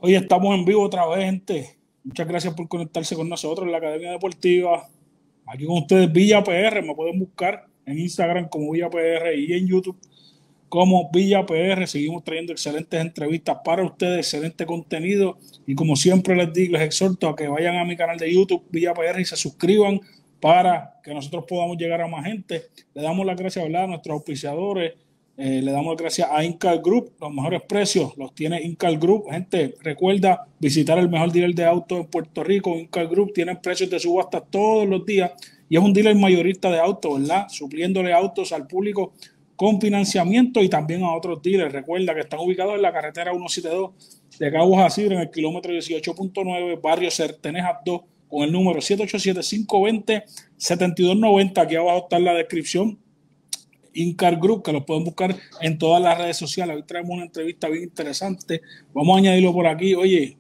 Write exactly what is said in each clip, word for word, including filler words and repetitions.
Hoy estamos en vivo otra vez, gente. Muchas gracias por conectarse con nosotros en la Academia Deportiva. Aquí con ustedes, Villa P R. Me pueden buscar en Instagram como Villa P R y en YouTube como Villa P R. Seguimos trayendo excelentes entrevistas para ustedes, excelente contenido. Y como siempre les digo, les exhorto a que vayan a mi canal de YouTube, Villa P R, y se suscriban para que nosotros podamos llegar a más gente. Le damos las gracias, ¿verdad?, a nuestros auspiciadores. Eh, le damos gracias a Incal Group. Los mejores precios los tiene Incal Group. Gente, recuerda visitar el mejor dealer de autos en Puerto Rico. Incal Group tiene precios de subasta todos los días y es un dealer mayorista de autos, ¿verdad? Supliéndole autos al público con financiamiento y también a otros dealers. Recuerda que están ubicados en la carretera ciento setenta y dos de Caguas a Sidra, en el kilómetro dieciocho punto nueve, barrio Certenejas dos, con el número siete ocho siete, cinco dos cero, siete dos nueve cero. Aquí abajo está en la descripción Incar Group, que los pueden buscar en todas las redes sociales. Hoy traemos una entrevista bien interesante. Vamos a añadirlo por aquí. Oye,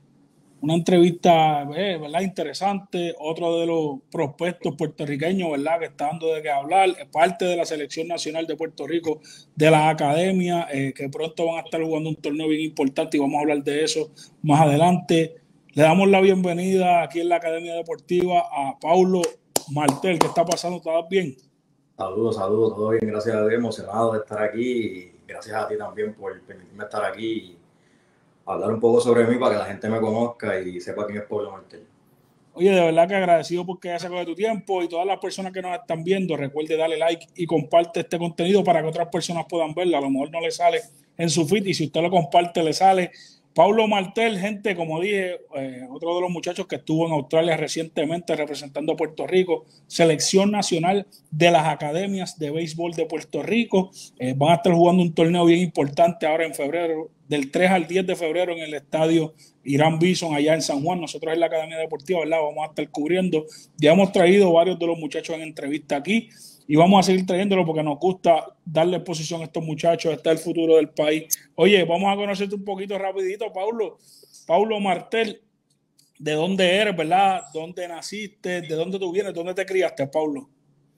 una entrevista, eh, ¿verdad?, interesante. Otro de los prospectos puertorriqueños, ¿verdad?, que está dando de qué hablar. Es parte de la selección nacional de Puerto Rico, de la academia, eh, que pronto van a estar jugando un torneo bien importante y vamos a hablar de eso más adelante. Le damos la bienvenida aquí en la Academia Deportiva a Paulo Martel. ¿Qué está pasando? ¿Estás bien? Saludos, saludos, todo bien, gracias a Dios, emocionado de estar aquí y gracias a ti también por permitirme estar aquí y hablar un poco sobre mí para que la gente me conozca y sepa quién es Pablo Martel. Oye, de verdad que agradecido porque hayas sacado de tu tiempo, y todas las personas que nos están viendo, recuerde darle like y comparte este contenido para que otras personas puedan verlo. A lo mejor no le sale en su feed y si usted lo comparte le sale. Paulo Martel, gente, como dije, eh, otro de los muchachos que estuvo en Australia recientemente representando a Puerto Rico, selección nacional de las academias de béisbol de Puerto Rico. Eh, van a estar jugando un torneo bien importante ahora en febrero, del tres al diez de febrero, en el estadio Irán Bison allá en San Juan. Nosotros en la Academia Deportiva, ¿verdad?, vamos a estar cubriendo. Ya hemos traído varios de los muchachos en entrevista aquí y vamos a seguir trayéndolo porque nos gusta darle exposición a estos muchachos. Este es el futuro del país. Oye, vamos a conocerte un poquito rapidito, Paulo. Paulo Martel, ¿de dónde eres, verdad? ¿Dónde naciste? ¿De dónde tú vienes? ¿Dónde te criaste, Paulo?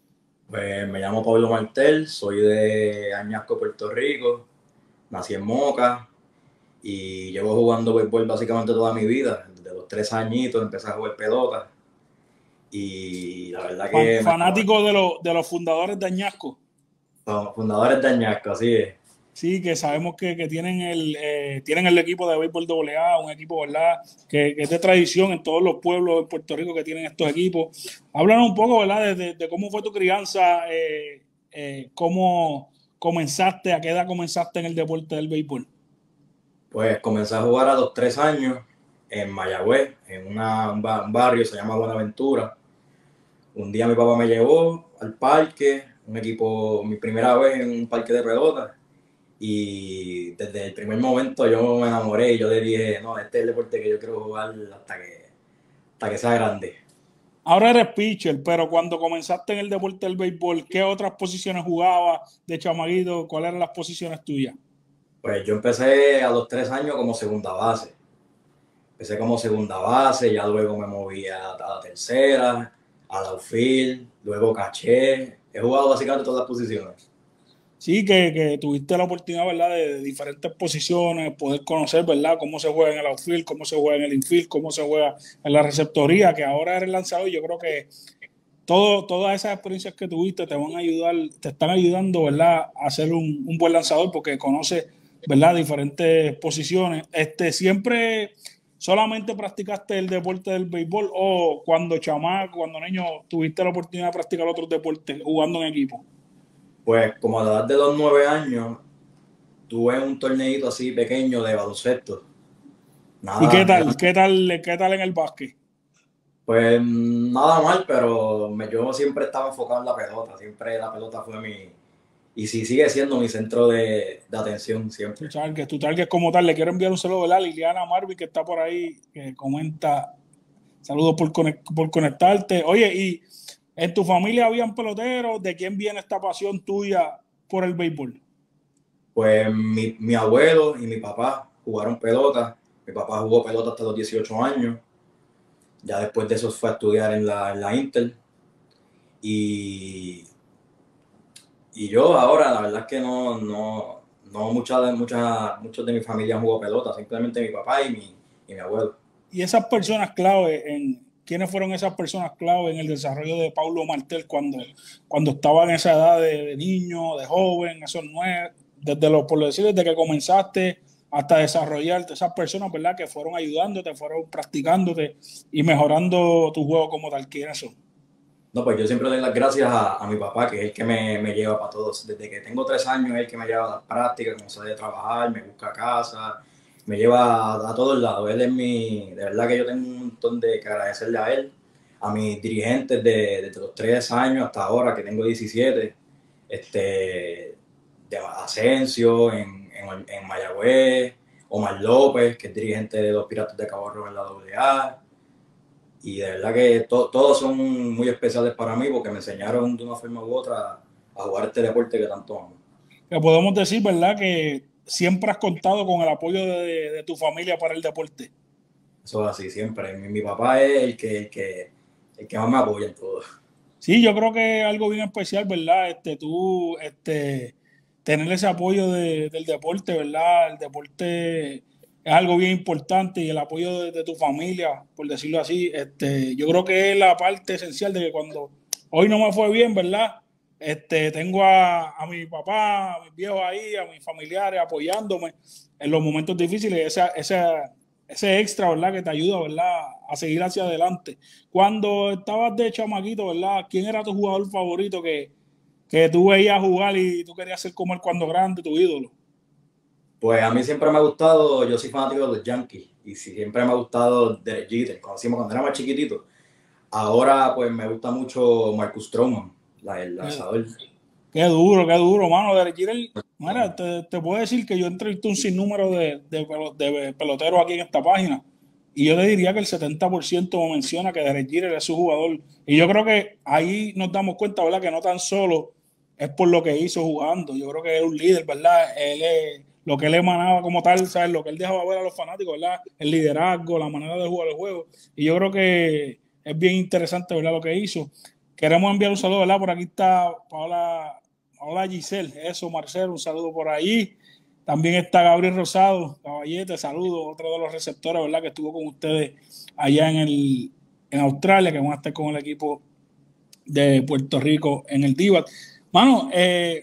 Pues me llamo Pablo Martel, soy de Añasco, Puerto Rico, nací en Moca y llevo jugando béisbol básicamente toda mi vida. Desde los tres añitos empecé a jugar pelota y la verdad Fan, que fanático de, lo, de los fundadores de Añasco. somos fundadores de Añasco, así es. Sí, que sabemos que, que tienen, el, eh, tienen el equipo de béisbol doble A, un equipo, ¿verdad?, que, que es de tradición en todos los pueblos de Puerto Rico que tienen estos equipos. Háblanos un poco, ¿verdad?, de, de, de cómo fue tu crianza, eh, eh, cómo comenzaste, a qué edad comenzaste en el deporte del béisbol. Pues comencé a jugar a los tres años en Mayagüez, en una, un, un barrio se llama Buenaventura. Un día mi papá me llevó al parque, un equipo, mi primera vez en un parque de pelota. Y desde el primer momento yo me enamoré y yo le dije, no, este es el deporte que yo quiero jugar hasta que, hasta que sea grande. Ahora eres pitcher, pero cuando comenzaste en el deporte del béisbol, ¿qué otras posiciones jugabas de chamaguito? ¿Cuáles eran las posiciones tuyas? Pues yo empecé a los tres años como segunda base. Empecé como segunda base, ya luego me moví a, a la tercera, a la outfield, luego caché. He jugado básicamente todas las posiciones. Sí, que, que tuviste la oportunidad, ¿verdad?, de, de diferentes posiciones, poder conocer, ¿verdad?, cómo se juega en el outfield, cómo se juega en el infield, cómo se juega en la receptoría, que ahora eres lanzador. Y yo creo que todo, todas esas experiencias que tuviste te van a ayudar, te están ayudando, ¿verdad?, a ser un, un buen lanzador porque conoces, ¿verdad?, diferentes posiciones. Este, ¿siempre solamente practicaste el deporte del béisbol o cuando chamaco, cuando niño, tuviste la oportunidad de practicar otros deportes jugando en equipo? Pues como a la edad de los nueve años, tuve un torneito así pequeño de baloncesto. ¿Y qué Nada, tal? ¿Qué tal? ¿Qué tal en el básquet? pues nada mal, pero me, yo siempre estaba enfocado en la pelota, siempre la pelota fue mi, y sí sigue siendo mi centro de, de atención Tu siempre. target, tu target como tal. Le quiero enviar un saludo, ¿verdad?, a Liliana Marvi, que está por ahí, que comenta. Saludos por, por conectarte. Oye, ¿y en tu familia habían peloteros? ¿De quién viene esta pasión tuya por el béisbol? Pues mi, mi abuelo y mi papá jugaron pelota, mi papá jugó pelota hasta los dieciocho años, ya después de eso fue a estudiar en la, en la Inter, y, y yo ahora la verdad es que no, no, no mucha de, mucha, muchos de mi familia jugó pelota, simplemente mi papá y mi, y mi abuelo. Y esas personas clave, en, ¿quiénes fueron esas personas clave en el desarrollo de Paulo Martel cuando, cuando estaba en esa edad de, de niño, de joven, esos nueve, desde lo, por decir, desde que comenzaste hasta desarrollarte, esas personas, ¿verdad?, que fueron ayudándote, fueron practicándote y mejorando tu juego como tal? ¿Quiénes son? No, pues yo siempre doy las gracias a, a mi papá, que es el que me, me lleva para todos. Desde que tengo tres años, es el que me lleva a las prácticas, como sale de trabajar, me busca a casa, me lleva a, a todos lados. Él es mi, de verdad que yo tengo un montón de que agradecerle a él, a mis dirigentes de, desde los tres años hasta ahora, que tengo diecisiete, este, de Asensio, en, en, en Mayagüez, Omar López, que es dirigente de los Piratas de Cabo Rojo en la doble A. Y de verdad que to, todos son muy especiales para mí porque me enseñaron de una forma u otra a jugar este deporte que tanto amo. Que podemos decir, ¿verdad?, que siempre has contado con el apoyo de, de tu familia para el deporte. Eso es así, siempre. Mi, mi papá es el que, el, que, el que más me apoya en todo. Sí, yo creo que es algo bien especial, ¿verdad? Este, tú, este, tener ese apoyo de, del deporte, ¿verdad? El deporte es algo bien importante y el apoyo de, de tu familia, por decirlo así, este, yo creo que es la parte esencial de que cuando hoy no me fue bien, ¿verdad? Este, tengo a, a mi papá, a mis viejos ahí, a mis familiares apoyándome en los momentos difíciles, esa, esa, ese extra, ¿verdad?, que te ayuda, ¿verdad?, a seguir hacia adelante. Cuando estabas de chamaquito, ¿verdad?, ¿quién era tu jugador favorito que, que tú veías jugar y tú querías ser como él cuando grande, tu ídolo? Pues a mí siempre me ha gustado, yo soy fanático de los Yankees y siempre me ha gustado Derek Jeter, conocimos cuando era más chiquitito. Ahora pues me gusta mucho Marcus Stroman, la, el Qué, lanzador. qué duro, qué duro, mano. Derek Jeter, mira, te, te puedo decir que yo entrevisté un sinnúmero de, de, de peloteros aquí en esta página y yo te diría que el setenta por ciento me menciona que Derek Jeter es su jugador. Y yo creo que ahí nos damos cuenta, ¿verdad?, que no tan solo es por lo que hizo jugando. Yo creo que es un líder, ¿verdad? Él es, lo que él emanaba como tal, ¿sabes? Lo que él dejaba ver a los fanáticos, ¿verdad? El liderazgo, la manera de jugar el juego. Y yo creo que es bien interesante, ¿verdad?, lo que hizo. Queremos enviar un saludo, ¿verdad? Por aquí está Paola, Paola Giselle, eso, Marcelo, un saludo por ahí. También está Gabriel Rosado, caballete, saludo, otro de los receptores, ¿verdad?, que estuvo con ustedes allá en, el, en Australia, que van a estar con el equipo de Puerto Rico en el D I V A C. Mano, eh,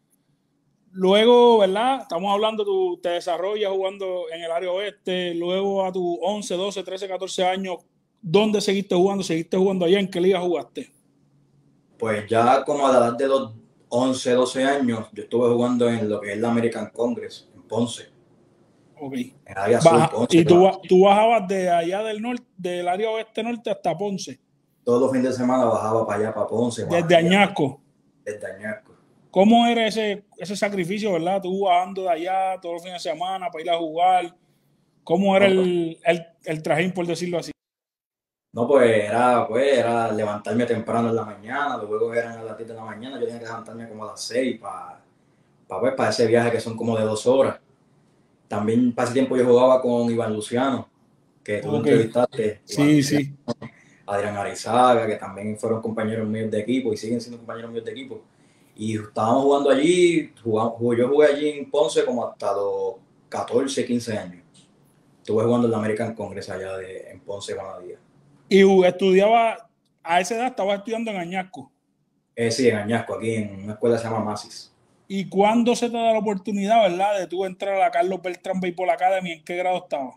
luego, ¿verdad? Estamos hablando, tú te desarrollas jugando en el área oeste, luego a tus once, doce, trece, catorce años, ¿dónde seguiste jugando? ¿Seguiste jugando allá? ¿En qué liga jugaste? Pues ya como a la edad de los once, doce años, yo estuve jugando en lo que es la American Congress, en Ponce, Ok. en área sur, Baja, Ponce, y tú, claro. tú bajabas de allá del norte, del área oeste norte hasta Ponce, Todos los fines de semana bajaba para allá, para Ponce, desde Guanadía, Añasco. desde Añasco. ¿Cómo era ese, ese sacrificio, verdad? Tú bajando de allá todos los fines de semana para ir a jugar. ¿Cómo era No, pues, el, el, el trajín, por decirlo así? no, pues era, pues era levantarme temprano en la mañana, los juegos eran a las diez de la mañana, yo tenía que levantarme como a las seis para, para, pues, para ese viaje que son como de dos horas. También para ese tiempo yo jugaba con Iván Luciano, que tú lo Ok. entrevistaste, Iván Sí, Luciano, sí. Adrián Arizaga, que también fueron compañeros míos de equipo y siguen siendo compañeros míos de equipo. Y estábamos jugando allí, jugamos, yo jugué allí en Ponce como hasta los catorce, quince años. Estuve jugando en la American Congress allá de, en Ponce, Guanadía. Y estudiaba, a esa edad estabas estudiando en Añasco. Eh, sí, en Añasco, aquí en una escuela que se llama Masis. ¿Y cuándo se te da la oportunidad, verdad, de tú entrar a la Carlos Beltrán Baseball Academy? ¿En qué grado estabas?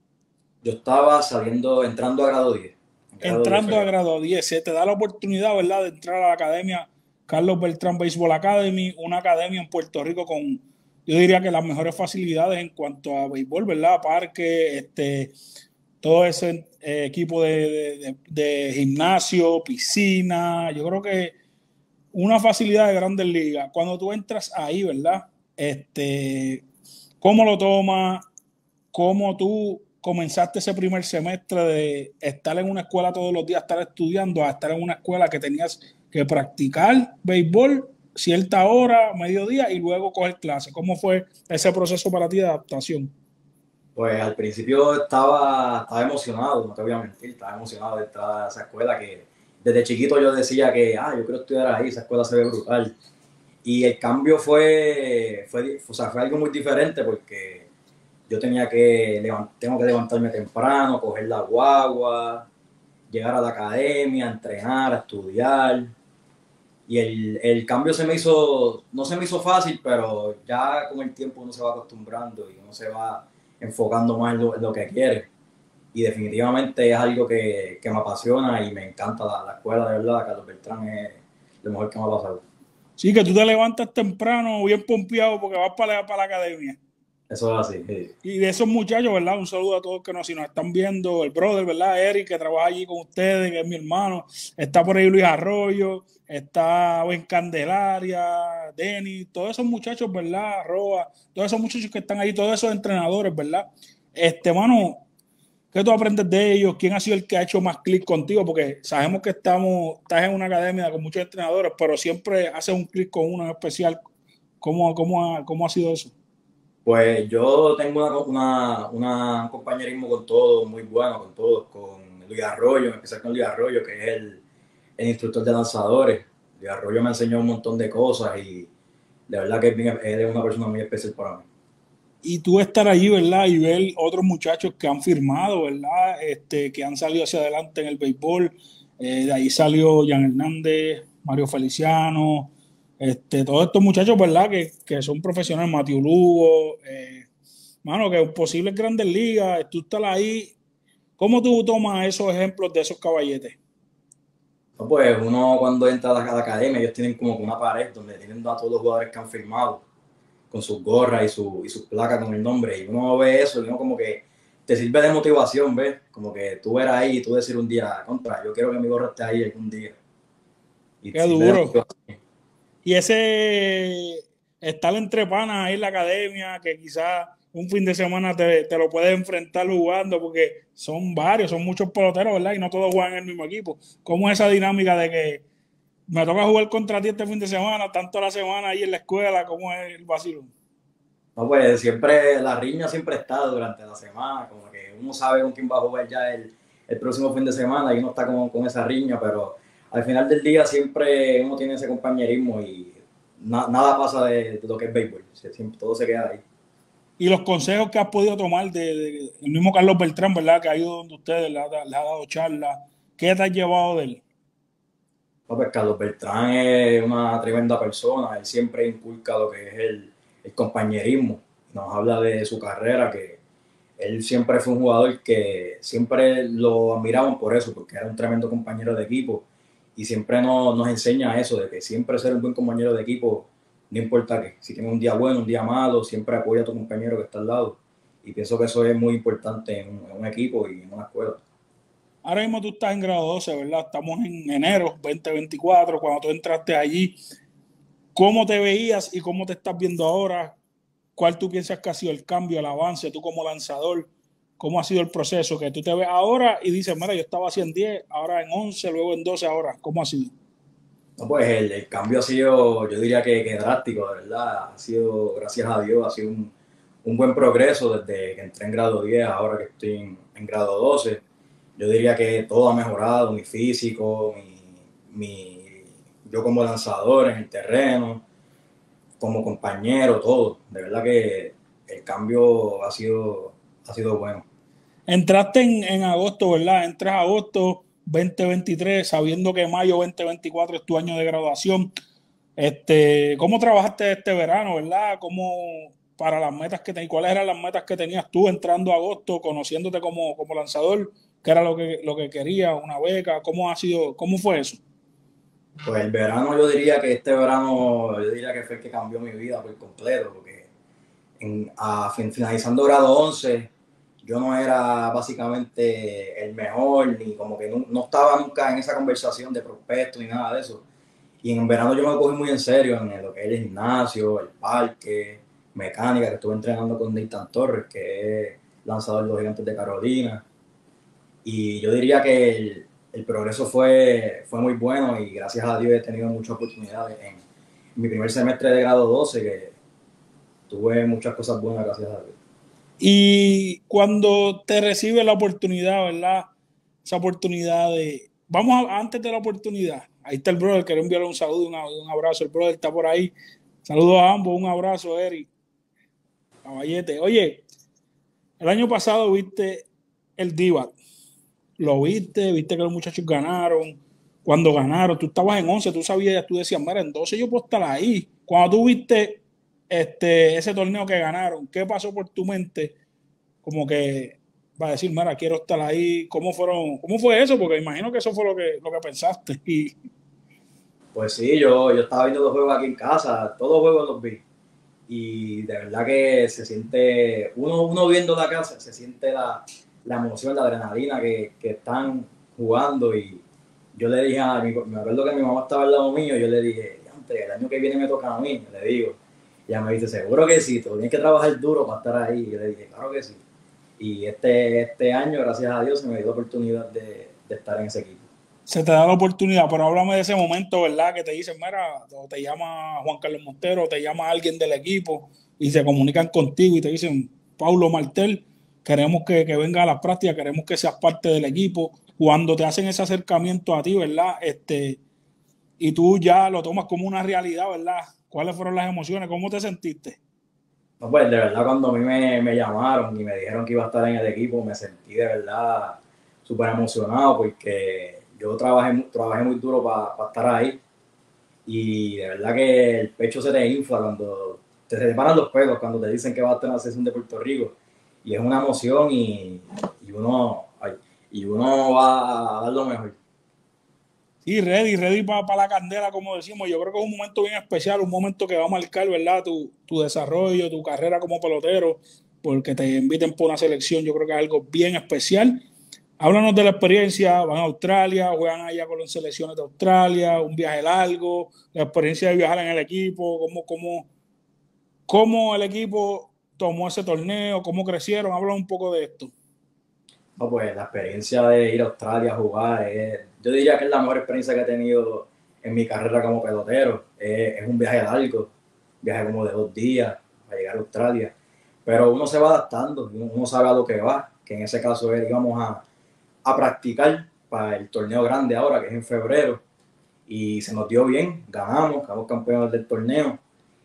Yo estaba saliendo, entrando a grado diez. En grado diez Entrando a fue. grado diez, se te da la oportunidad, ¿verdad?, de entrar a la academia Carlos Beltrán Baseball Academy, una academia en Puerto Rico con, yo diría que las mejores facilidades en cuanto a béisbol, ¿verdad? Parque, este, todo ese eh, equipo de, de, de gimnasio, piscina, yo creo que una facilidad de grandes ligas. Cuando tú entras ahí, ¿verdad? Este, ¿cómo lo tomas? ¿Cómo tú comenzaste ese primer semestre de estar en una escuela todos los días, estar estudiando, a estar en una escuela que tenías que practicar béisbol cierta hora, mediodía y luego coger clases? ¿Cómo fue ese proceso para ti de adaptación? Pues al principio estaba, estaba emocionado, no te voy a mentir, estaba emocionado de entrar a esa escuela que desde chiquito yo decía que, ah, yo quiero estudiar ahí, esa escuela se ve brutal. Y el cambio fue, fue, o sea, fue algo muy diferente porque yo tenía que, levant, tengo que levantarme temprano, coger la guagua, llegar a la academia, entrenar, a estudiar. Y el, el cambio se me hizo, no se me hizo fácil, pero ya con el tiempo uno se va acostumbrando y uno se va enfocando más en lo, en lo que quiere. Y definitivamente es algo que, que me apasiona y me encanta la, la escuela, de verdad. Carlos Beltrán es lo mejor que me ha pasado. Sí, que tú te levantas temprano, bien pompeado, porque vas para la, para la academia. Eso es así, sí. Y de esos muchachos, ¿verdad? Un saludo a todos que nos, si nos están viendo. El brother, ¿verdad? Eric, que trabaja allí con ustedes, que es mi hermano. Está por ahí Luis Arroyo, está Ben Candelaria, Denis, todos esos muchachos, ¿verdad? Roa, todos esos muchachos que están ahí, todos esos entrenadores, ¿verdad? Este, mano, ¿qué tú aprendes de ellos? ¿Quién ha sido el que ha hecho más clic contigo? Porque sabemos que estamos, estás en una academia con muchos entrenadores, pero siempre haces un clic con uno en especial. ¿Cómo, cómo, ha, cómo ha sido eso? Pues yo tengo una, una, una, un compañerismo con todos, muy bueno con todos, con Luis Arroyo, en especial con Luis Arroyo, que es el, el instructor de lanzadores. Luis Arroyo me enseñó un montón de cosas y de verdad que él es una persona muy especial para mí. Y tú estar allí, ¿verdad? Y ver otros muchachos que han firmado, ¿verdad? Este, que han salido hacia adelante en el béisbol. Eh, de ahí salió Jan Hernández, Mario Feliciano, este, todos estos muchachos, ¿verdad? Que, que son profesionales, Matiu Lugo, eh, mano, que posibles grandes ligas, tú estás ahí. ¿Cómo tú tomas esos ejemplos de esos caballetes? No, pues uno cuando entra a la, a la academia, ellos tienen como una pared donde tienen a todos los jugadores que han firmado con sus gorras y, su, y sus placas con el nombre. Y uno ve eso y uno como que te sirve de motivación, ¿ves? Como que tú ver ahí y tú decir un día, contra, yo quiero que mi gorra esté ahí algún día. Y Qué sirve de duro. motivación. Y ese estar entre panas ahí en la academia, que quizás un fin de semana te, te lo puedes enfrentar jugando, porque son varios, son muchos peloteros, ¿verdad? Y no todos juegan en el mismo equipo. ¿Cómo es esa dinámica de que me toca jugar contra ti este fin de semana, tanto la semana ahí en la escuela, cómo es el vacío? No, pues siempre, la riña siempre está durante la semana, como que uno sabe con quién va a jugar ya el, el próximo fin de semana y uno está con, con esa riña, pero al final del día siempre uno tiene ese compañerismo y na, nada pasa de, de lo que es béisbol, siempre, todo se queda ahí. Y los consejos que has podido tomar de, de el mismo Carlos Beltrán, ¿verdad? Que ha ido donde ustedes, le ha, le ha dado charlas. ¿Qué te has llevado de él? No, pues Carlos Beltrán es una tremenda persona, él siempre inculca lo que es el, el compañerismo, nos habla de su carrera, que él siempre fue un jugador que siempre lo admiraban por eso, porque era un tremendo compañero de equipo y siempre nos, nos enseña eso, de que siempre ser un buen compañero de equipo, no importa que si tienes un día bueno, un día malo, siempre apoya a tu compañero que está al lado. Y pienso que eso es muy importante en un, en un equipo y en una escuela. Ahora mismo tú estás en grado doce, ¿verdad? Estamos en enero veinte veinticuatro, cuando tú entraste allí. ¿Cómo te veías y cómo te estás viendo ahora? ¿Cuál tú piensas que ha sido el cambio, el avance, tú como lanzador? ¿Cómo ha sido el proceso? Que tú te ves ahora y dices, mira, yo estaba así en diez, ahora en once, luego en doce, ahora. ¿Cómo ha sido? No, pues el, el cambio ha sido, yo diría que, que drástico, de verdad. Ha sido, gracias a Dios, ha sido un, un buen progreso desde que entré en grado diez, ahora que estoy en, en grado doce. Yo diría que todo ha mejorado, mi físico, mi, mi, yo como lanzador en el terreno, como compañero, todo. De verdad que el cambio ha sido, ha sido bueno. Entraste en, en agosto, ¿verdad? Entras agosto veinte veintitrés, sabiendo que mayo veinte veinticuatro es tu año de graduación. Este, ¿cómo trabajaste este verano, verdad? ¿Cómo para las metas que tenías? ¿Cuáles eran las metas que tenías tú entrando a agosto, conociéndote como, como lanzador? ¿Qué era lo que, lo que querías? ¿Una beca? ¿Cómo ha sido? ¿Cómo fue eso? Pues el verano, yo diría que este verano, yo diría que fue el que cambió mi vida por completo, porque en, a, finalizando grado once, yo no era básicamente el mejor, ni como que no, no estaba nunca en esa conversación de prospecto ni nada de eso. Y en verano yo me cogí muy en serio en lo que es el gimnasio, el parque, mecánica, que estuve entrenando con Nathan Torres, que es lanzador de los Gigantes de Carolina. Y yo diría que el, el progreso fue, fue muy bueno y gracias a Dios he tenido muchas oportunidades en, en mi primer semestre de grado doce, que tuve muchas cosas buenas gracias a Dios. Y cuando te recibe la oportunidad, ¿verdad? Esa oportunidad de... Vamos a, antes de la oportunidad, Ahí está el brother, quiero enviarle un saludo, un, un abrazo. El brother está por ahí. Saludos a ambos, un abrazo, Eric. Caballete. Oye, el año pasado viste el D-Bat. Lo viste, viste que los muchachos ganaron. Cuando ganaron, tú estabas en once, tú sabías, tú decías, mira, en doce yo puedo estar ahí. Cuando tú viste este, ese torneo que ganaron, ¿qué pasó por tu mente? Como que va a decir, mira, quiero estar ahí. ¿Cómo fueron, cómo fue eso? Porque imagino que eso fue lo que, lo que pensaste. Y... Pues sí, yo, yo estaba viendo los juegos aquí en casa, todos los juegos los vi. Y de verdad que se siente, uno, uno viendo la casa, se siente la, la emoción, la adrenalina que, que están jugando. Y yo le dije a mi, me acuerdo que mi mamá estaba al lado mío, yo le dije, el año que viene me toca a mí, le digo. Y ella me dice, seguro que sí, tú tienes que trabajar duro para estar ahí. Y yo le dije, claro que sí. Y este, este año, gracias a Dios, se me dio la oportunidad de, de estar en ese equipo. Se te da la oportunidad, pero háblame de ese momento, ¿verdad? Que te dicen, mira, o te llama Juan Carlos Montero, o te llama alguien del equipo y se comunican contigo y te dicen, Paulo Martel, queremos que, que venga a las prácticas, queremos que seas parte del equipo. Cuando te hacen ese acercamiento a ti, ¿verdad? Este, y tú ya lo tomas como una realidad, ¿verdad? ¿Cuáles fueron las emociones? ¿Cómo te sentiste? No, pues de verdad cuando a mí me, me llamaron y me dijeron que iba a estar en el equipo, me sentí de verdad súper emocionado porque yo trabajé, trabajé muy duro para pa estar ahí y de verdad que el pecho se te infla cuando te, se te paran los pelos, cuando te dicen que vas a estar en la selección de Puerto Rico y es una emoción y, y, uno, ay, y uno va a dar lo mejor. Sí, ready, ready para pa la candela, como decimos. Yo creo que es un momento bien especial, un momento que va a marcar, ¿verdad? Tu, tu desarrollo, tu carrera como pelotero, porque te inviten por una selección, yo creo que es algo bien especial. Háblanos de la experiencia, van a Australia, juegan allá con las selecciones de Australia, un viaje largo, la experiencia de viajar en el equipo, cómo, cómo, cómo el equipo tomó ese torneo, cómo crecieron, habla un poco de esto. No, pues la experiencia de ir a Australia a jugar, es, yo diría que es la mejor experiencia que he tenido en mi carrera como pelotero. Es, es un viaje largo, un viaje como de dos días para llegar a Australia. Pero uno se va adaptando, uno, uno sabe a lo que va, que en ese caso es, íbamos a, a practicar para el torneo grande ahora, que es en febrero. Y se nos dio bien, ganamos, quedamos campeones del torneo.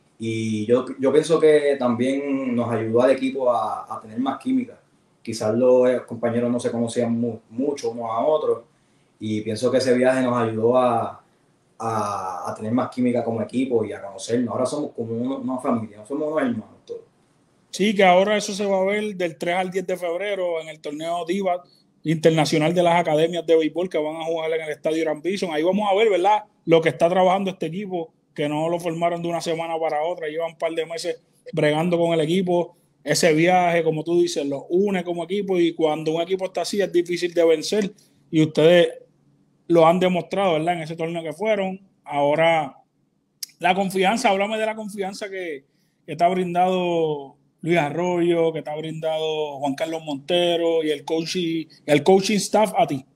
Y yo, yo pienso que también nos ayudó al equipo a, a tener más química. Quizás los compañeros no se conocían mu mucho unos a otros y pienso que ese viaje nos ayudó a, a, a tener más química como equipo y a conocernos. Ahora somos como uno, una familia, somos unos hermanos todos. Sí, que ahora eso se va a ver del tres al diez de febrero en el torneo D-Bat Internacional de las Academias de Béisbol que van a jugar en el Estadio Irán Bison. Ahí vamos a ver, ¿verdad? Lo que está trabajando este equipo, que no lo formaron de una semana para otra, llevan un par de meses bregando con el equipo. Ese viaje, como tú dices, lo une como equipo y cuando un equipo está así es difícil de vencer y ustedes lo han demostrado, ¿verdad? En ese torneo que fueron. Ahora, la confianza, háblame de la confianza que, que te ha brindado Luis Arroyo, que te ha brindado Juan Carlos Montero y el coaching, el coaching staff a ti.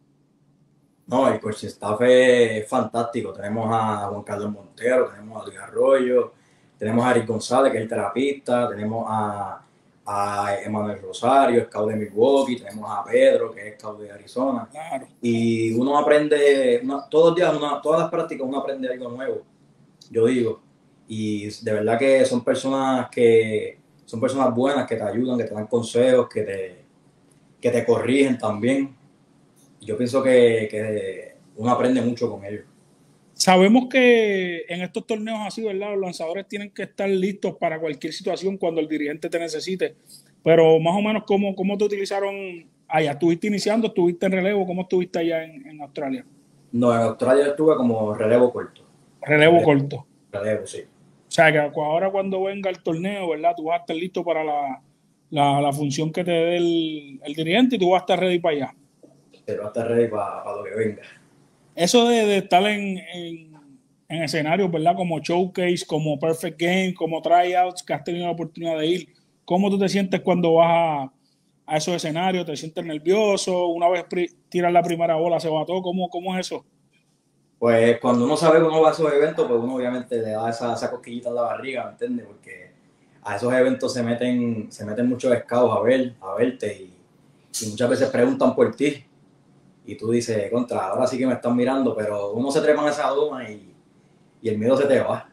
No, el coaching staff es fantástico. Tenemos a Juan Carlos Montero, tenemos a Luis Arroyo, tenemos a Eric González, que es el terapista, tenemos a, a Emanuel Rosario, scout de Milwaukee, tenemos a Pedro, que es scout de Arizona. Claro. Y uno aprende, una, todos los días, una, todas las prácticas, uno aprende algo nuevo, yo digo. Y de verdad que son personas que son personas buenas, que te ayudan, que te dan consejos, que te, que te corrigen también. Yo pienso que, que uno aprende mucho con ellos. Sabemos que en estos torneos así, ¿verdad? Los lanzadores tienen que estar listos para cualquier situación cuando el dirigente te necesite. Pero más o menos, ¿cómo, cómo te utilizaron allá? ¿Estuviste iniciando? ¿Estuviste en relevo? ¿Cómo estuviste allá en, en Australia? No, en Australia estuve como relevo corto. Relevo Relevo, corto. relevo sí. O sea, que ahora cuando venga el torneo, ¿verdad? Tú vas a estar listo para la, la, la función que te dé el, el dirigente y tú vas a estar ready para allá. Pero va a estar ready para, para lo que venga. Eso de, de estar en, en, en escenarios, ¿verdad? Como Showcase, como Perfect Game, como Tryouts, que has tenido la oportunidad de ir. ¿Cómo tú te sientes cuando vas a, a esos escenarios? ¿Te sientes nervioso? Una vez tiras la primera bola, se va todo. ¿Cómo, cómo es eso? Pues cuando uno sabe que uno va a esos eventos, pues uno obviamente le da esa, esa cosquillita en la barriga, ¿me entiendes? Porque a esos eventos se meten, se meten muchos scouts a ver, a verte y, y muchas veces preguntan por ti. y tú dices, contra, ahora sí que me están mirando, pero uno se trepa en esa doma y, y el miedo se te va.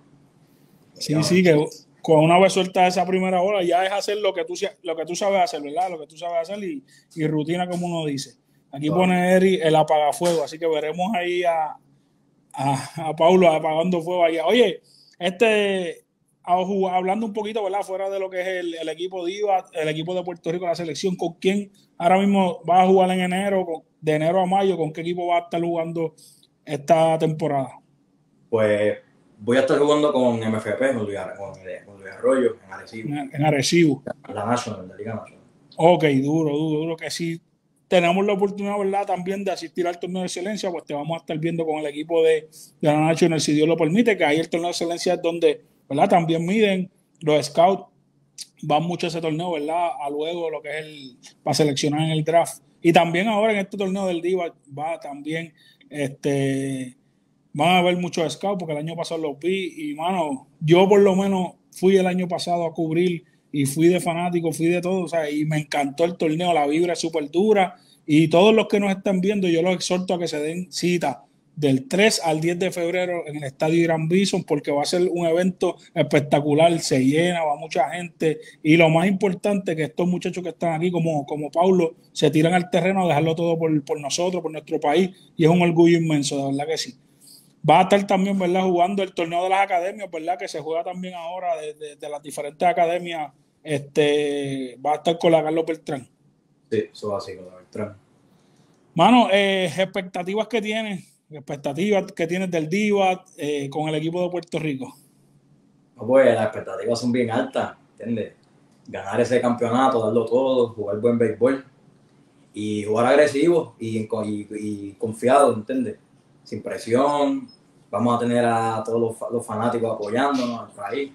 Sí, sí, que con una vez suelta esa primera ola ya es hacer lo que tú, lo que tú sabes hacer, ¿verdad? Lo que tú sabes hacer y, y rutina, como uno dice. Aquí pone Eri el apagafuego, así que veremos ahí a, a, a Paulo apagando fuego allá. Oye, este, hablando un poquito, ¿verdad? Fuera de lo que es el, el equipo Diva, el equipo de Puerto Rico, la selección, ¿con quién ahora mismo va a jugar en enero, de enero a mayo? ¿Con qué equipo va a estar jugando esta temporada? Pues voy a estar jugando con M F P, con Luis, con, con Luis Arroyo, en Arecibo. En, en Arecibo. La National, la Liga Nacional. Ok, duro, duro, duro, que si tenemos la oportunidad, ¿verdad?, también de asistir al torneo de excelencia, pues te vamos a estar viendo con el equipo de, de la National, si Dios lo permite, que ahí el torneo de excelencia es donde, ¿verdad?, también miden los scouts, van mucho a ese torneo, ¿verdad?, a luego lo que es el, para seleccionar en el draft. Y también ahora en este torneo del Diva va también, este, van a haber muchos scouts, porque el año pasado los vi y, mano, yo por lo menos fui el año pasado a cubrir y fui de fanático, fui de todo, o sea, y me encantó el torneo, la vibra es súper dura, y todos los que nos están viendo, yo los exhorto a que se den cita del tres al diez de febrero en el Estadio Gran Bison, porque va a ser un evento espectacular, se llena, va mucha gente, y lo más importante que estos muchachos que están aquí, como, como Paulo, se tiran al terreno a dejarlo todo por, por nosotros, por nuestro país, y es un orgullo inmenso, de verdad que sí. Va a estar también, ¿verdad?, jugando el torneo de las academias, ¿verdad?, que se juega también ahora de, de, de las diferentes academias. Este, va a estar con la Carlos Beltrán. Sí, eso va así con la Beltrán. Mano, eh, expectativas que tienes, expectativas que tienes del Diva eh, con el equipo de Puerto Rico. No, pues las expectativas son bien altas, ¿entiendes? Ganar ese campeonato, darlo todo, jugar buen béisbol y jugar agresivo y, y, y confiado, ¿entiendes? Sin presión, vamos a tener a todos los, los fanáticos apoyándonos al país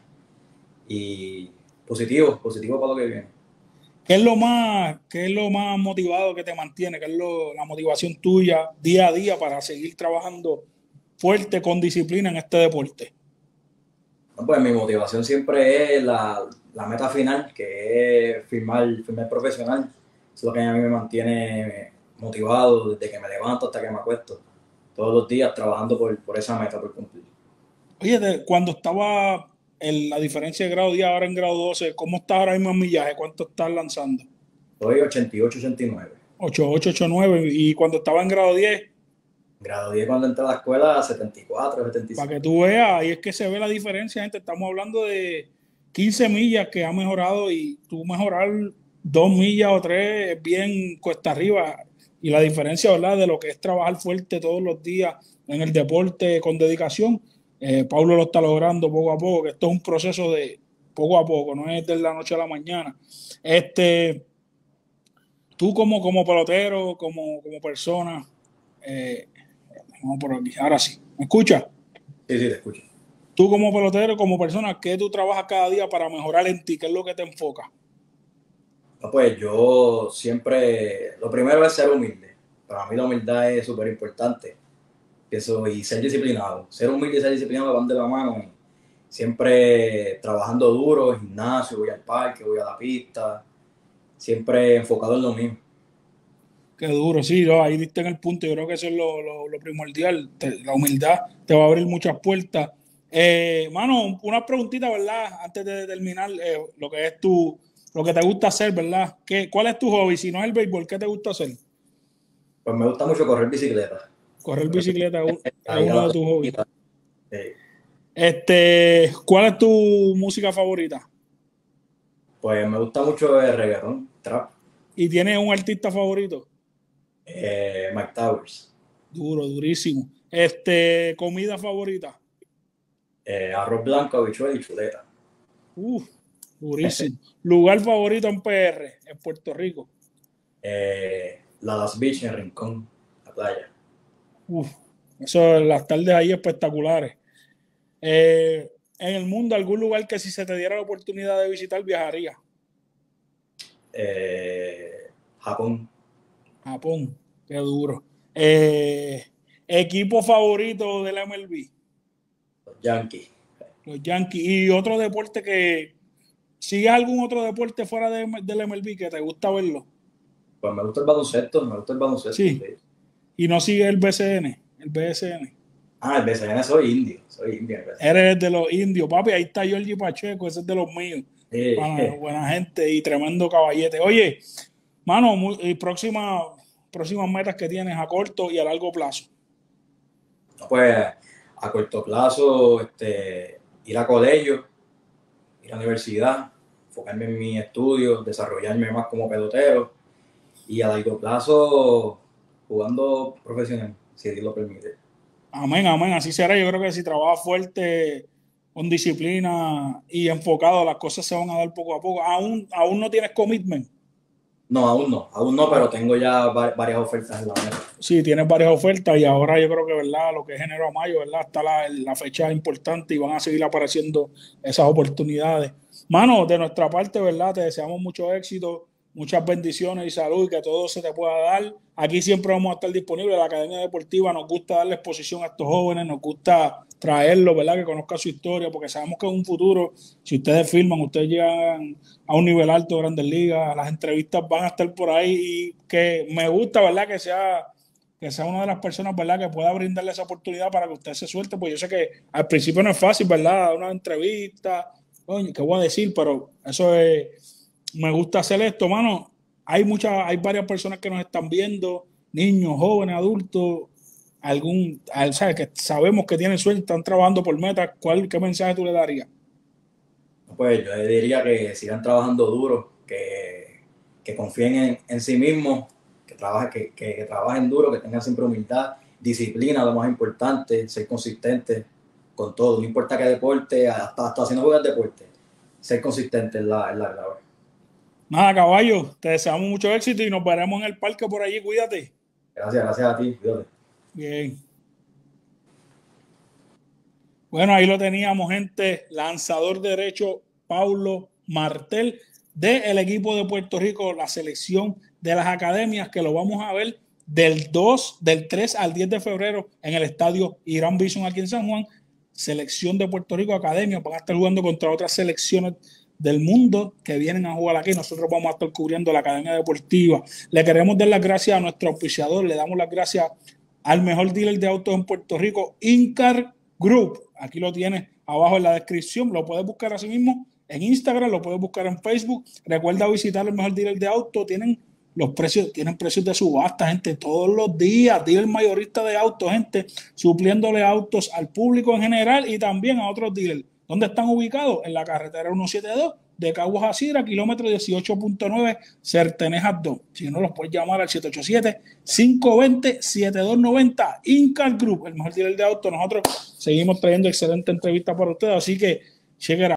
y positivo, positivo para lo que viene. ¿Qué es lo más, qué es lo más motivado que te mantiene? ¿Qué es lo, la motivación tuya día a día para seguir trabajando fuerte con disciplina en este deporte? No, pues mi motivación siempre es la, la meta final, que es firmar, firmar profesional. Eso es lo que a mí me mantiene motivado desde que me levanto hasta que me acuesto. Todos los días trabajando por, por esa meta, por cumplir. Oye, de, cuando estaba en la diferencia de grado diez, ahora en grado doce, ¿cómo estás ahora mismo en millaje? ¿Cuánto estás lanzando? Estoy ochenta y ocho, ochenta y nueve. ochenta y ocho, ochenta y nueve. ¿Y cuando estaba en grado diez? Grado diez cuando entré a la escuela, setenta y cuatro, setenta y cinco. Para que tú veas, ahí es que se ve la diferencia, gente. Estamos hablando de quince millas que ha mejorado y tú mejorar dos millas o tres es bien cuesta arriba. Y la diferencia, ¿verdad?, de lo que es trabajar fuerte todos los días en el deporte con dedicación, eh, Pablo lo está logrando poco a poco, que esto es un proceso de poco a poco, no es de la noche a la mañana. Este, tú como, como pelotero, como, como persona, eh, vamos por aquí, ahora sí, ¿me escuchas? Sí, sí, te escucho. Tú como pelotero, como persona, ¿qué tú trabajas cada día para mejorar en ti? ¿Qué es lo que te enfoca? No, pues yo siempre, lo primero es ser humilde. Para mí la humildad es súper importante. Eso, y ser disciplinado. Ser humilde y ser disciplinado van de la mano. Y siempre trabajando duro, gimnasio, voy al parque, voy a la pista. Siempre enfocado en lo mismo. Qué duro, sí, no, ahí diste en el punto. Yo creo que eso es lo, lo, lo primordial. Te, la humildad te va a abrir muchas puertas. Eh, mano, una preguntita, ¿verdad? Antes de terminar, eh, lo que es tu, lo que te gusta hacer, ¿verdad? ¿Qué, ¿Cuál es tu hobby? Si no es el béisbol, ¿qué te gusta hacer? Pues me gusta mucho correr bicicleta. Correr bicicleta es Ahí a uno la de tus hobbies. sí. Este, ¿cuál es tu música favorita? Pues me gusta mucho el reggaetón, trap. ¿Y tienes un artista favorito? Eh, Mike Towers. Duro, durísimo. Este, comida favorita. Eh, arroz blanco, habichuela y chuleta. Uf, durísimo. Lugar favorito en P R, en Puerto Rico. Eh, la Las Beach en Rincón, la playa. Uf, eso, las tardes ahí espectaculares. Eh, en el mundo, algún lugar que si se te diera la oportunidad de visitar, viajaría. Eh, Japón. Japón, qué duro. Eh, equipo favorito de la M L B. Los Yankees. Los Yankees. Y otro deporte que, ¿sigues algún otro deporte fuera de, del M L B que te gusta verlo? Pues me gusta el baloncesto, me gusta el baloncesto. Sí. Sí. Y no sigue el B C N, el B S N. Ah, el B C N soy indio, soy indio. Eres de los indios, papi, ahí está Giorgi Pacheco, ese es de los míos. Sí. Buena, buena gente y tremendo caballete. Oye, mano, muy, y próxima, próximas metas que tienes a corto y a largo plazo. Pues a corto plazo, este, ir a colegio, ir a la universidad, enfocarme en mis estudios, desarrollarme más como pelotero y a largo plazo jugando profesional, si Dios lo permite. Amén, amén, así será. Yo creo que si trabajas fuerte, con disciplina y enfocado, las cosas se van a dar poco a poco. Aún, aún no tienes commitment. No, aún no, aún no, pero tengo ya varias ofertas en la mesa. Sí, tienes varias ofertas y ahora yo creo que, ¿verdad? Lo que es enero a mayo, ¿verdad? Está la, la fecha importante y van a seguir apareciendo esas oportunidades. Mano, de nuestra parte, ¿verdad? Te deseamos mucho éxito, muchas bendiciones y salud y que todo se te pueda dar. Aquí siempre vamos a estar disponibles. La Academia Deportiva nos gusta darle exposición a estos jóvenes, nos gusta traerlos, ¿verdad? Que conozcan su historia, porque sabemos que en un futuro, si ustedes firman, ustedes llegan a un nivel alto de Grandes Ligas, las entrevistas van a estar por ahí y que me gusta, ¿verdad? Que sea, que sea una de las personas, ¿verdad? Que pueda brindarle esa oportunidad para que usted se suelte, pues yo sé que al principio no es fácil, ¿verdad? Una entrevista, coño, ¿qué voy a decir? Pero eso es, me gusta hacer esto, mano. Hay muchas, hay varias personas que nos están viendo, niños, jóvenes, adultos, algún, ¿sabes? Que sabemos que tienen suerte, están trabajando por metas. ¿Cuál, qué mensaje tú le darías? Pues yo diría que sigan trabajando duro, que, que confíen en, en sí mismos, que trabajen, que, que, que trabajen duro, que tengan siempre humildad, disciplina, lo más importante, ser consistente con todo, no importa qué deporte, hasta, hasta si no juegas deporte, ser consistente es la, es la clave. Nada, caballo, te deseamos mucho éxito y nos veremos en el parque por allí, cuídate. Gracias, gracias a ti, cuídate. Bien. Bueno, ahí lo teníamos, gente, lanzador derecho Paulo Martel del equipo de Puerto Rico, la selección de las academias, que lo vamos a ver del dos, del tres al diez de febrero en el estadio Irán Bison aquí en San Juan. Selección de Puerto Rico, academias, van a estar jugando contra otras selecciones del mundo que vienen a jugar aquí. Nosotros vamos a estar cubriendo la Academia Deportiva. Le queremos dar las gracias a nuestro auspiciador, le damos las gracias al mejor dealer de autos en Puerto Rico, Incar Group. Aquí lo tienes abajo en la descripción, lo puedes buscar así mismo en Instagram, lo puedes buscar en Facebook. Recuerda visitar el mejor dealer de autos, tienen los precios, tienen precios de subasta, gente, todos los días, dealer mayorista de autos, gente, supliéndole autos al público en general y también a otros dealers. ¿Dónde están ubicados? En la carretera ciento setenta y dos de Caguas a Sidra, kilómetro dieciocho punto nueve, Certenejas dos. Si no, los puedes llamar al siete ocho siete, cinco dos cero, siete dos nueve cero. Incar Group, el mejor dealer de autos. Nosotros seguimos trayendo excelente entrevista para ustedes, así que chequen.